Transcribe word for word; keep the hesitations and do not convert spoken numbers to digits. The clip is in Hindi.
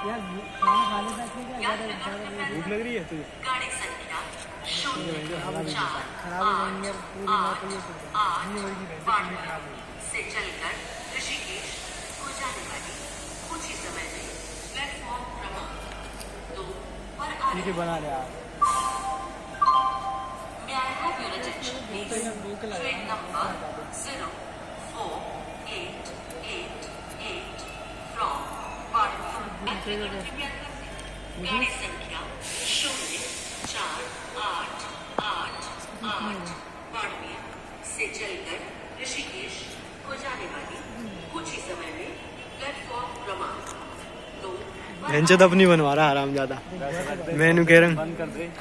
यार खाना खाने तक ठीक है, भूख लग रही है तुझे? गाड़ी संख्या शून्य खराब हो चार जाएंगे पूरी आठ आठ बारह से चलकर ऋषिकेश को जाने वाली कुछ ही समय में प्लेटफॉर्म क्रमांक दो पर आ रही बना रहे यार। May I have your attention please? Train number zero four eight eight eight from Barmir. गाड़ी संख्या शून्य चार आठ आठ आठ बाड़मेर से चलकर ऋषिकेश को जाने वाली कुछ ही समय में प्लेटफॉर्म क्रमांक दो बेंच तो अपनी बनवा रहा आराम ज्यादा। मैंने कह रहा हूँ